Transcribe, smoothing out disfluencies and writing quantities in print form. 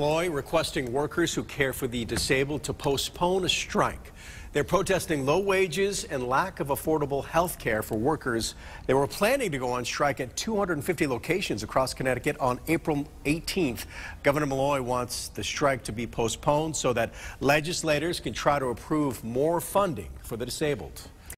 Malloy requesting workers who care for the disabled to postpone a strike. They're protesting low wages and lack of affordable health care for workers. They were planning to go on strike at 250 locations across Connecticut on April 18th. Governor Malloy wants the strike to be postponed so that legislators can try to approve more funding for the disabled.